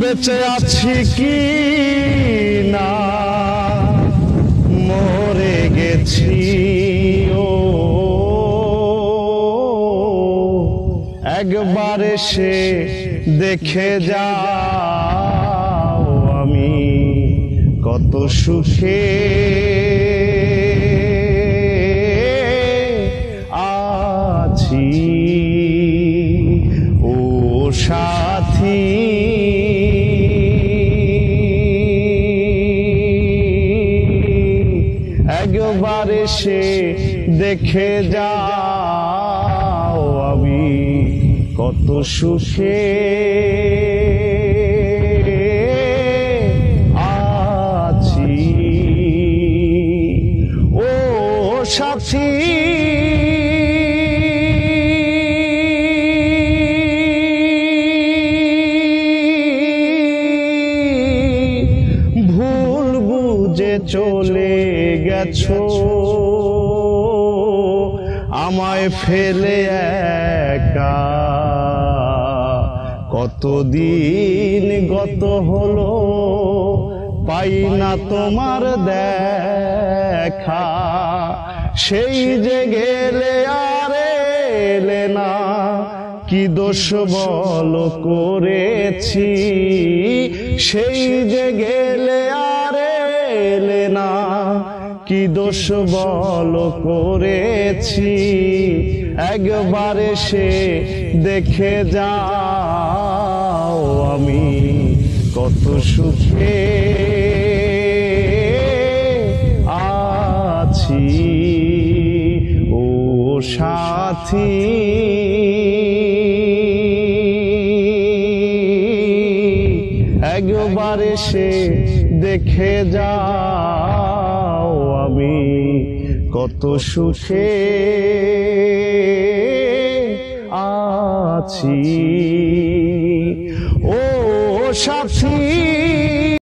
বেঁচে আছি কি না মরে গেছি ও একবার এসে দেখে যাও আমি কত সুখে আছি ও সাথী একবার এসে দেখে যাও আমি কত সুখে আছি ও সাথী ভুল বুঝে চলে গেছো আমায় ফেলে একা কতদিন গত হলো পাই না তোমার দেখা সেই যে গেলে আর এলে না কি দোষ বল করেছি সেই যে গেলে আর এলে না কি দোষ বল করেছি একবার এসে দেখে যাও আমি কত সুখে আছি ও সাথী একবার এসে দেখে যাও আমি কত সুখে আছি ও সাথী।